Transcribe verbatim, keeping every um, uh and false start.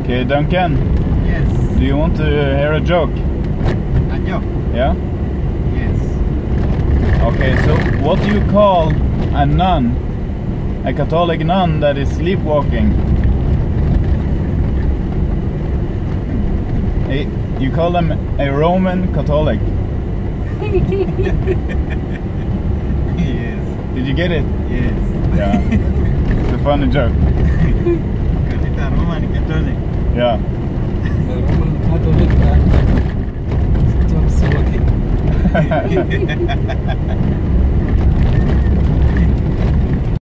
Okay, Duncan. Yes. Do you want to hear a joke? A joke? Yeah? Yes. Okay, so what do you call a nun, a Catholic nun that is sleepwalking? Hey, you call them a Roman Catholic. Yes. Did you get it? Yes. Yeah. It's a funny joke. Cosita Roman Catholic. Yeah. The Roman Catholic stops working.